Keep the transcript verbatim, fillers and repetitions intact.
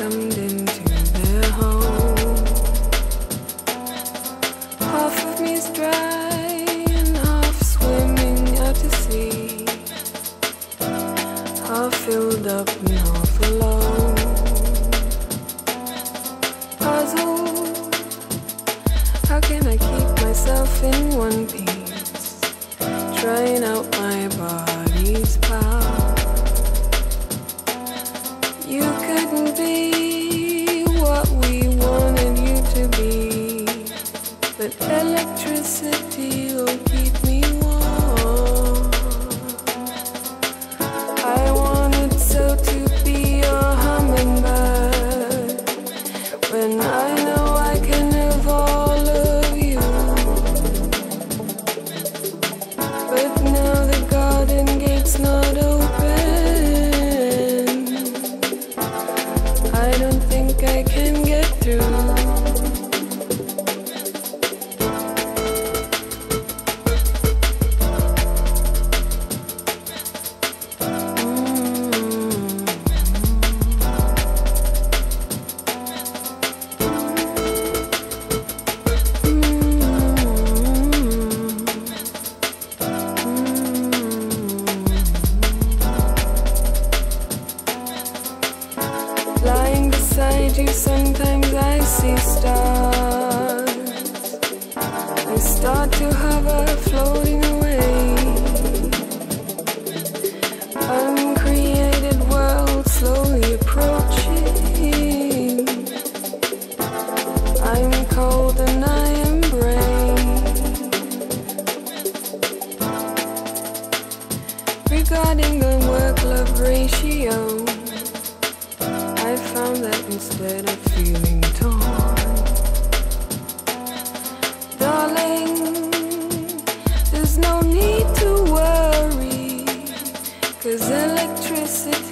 welcomed into their home. Half of me's dry and half swimming out to sea, half filled up and half alone. Puzzled, how can I keep myself in one piece, trying out my body's power? You couldn't be what we wanted you to be, but electricity will keep me warm. I wanted so to be your hummingbird, when I know I can have all of you. But now the garden gate's not open, I don't think I can get through. Lying beside you, sometimes I see stars. I start to hover, floating away. Uncreated world slowly approaching. I'm cold and I am brave. Regarding the work-love ratio, I found that instead of feeling torn, darling, there's no need to worry, 'cause electricity